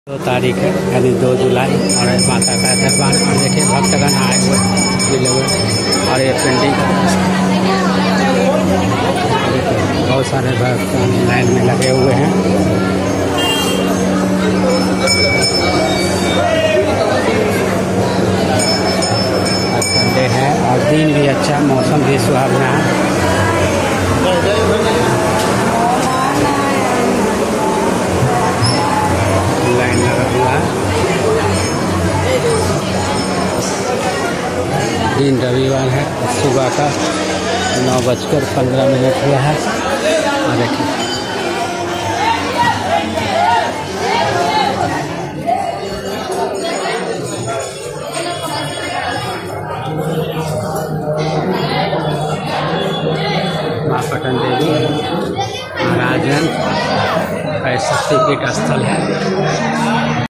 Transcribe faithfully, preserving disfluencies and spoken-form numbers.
दो तारीख है यानी दो जुलाई और माता का दरबार और देखिए भक्तगण आए हुए मिले हुए और ये पेंटिंग बहुत सारे भक्त लाइन में लगे हुए हैं। संडे है और दिन भी अच्छा, मौसम भी सुहावना है। लाइन लगा हुआ है। दिन रविवार है, सुबह का नौ बजकर पंद्रह मिनट हुआ है और देखिए माँ पटन देवी महाराजगंज शक्तिपीठ स्थल है।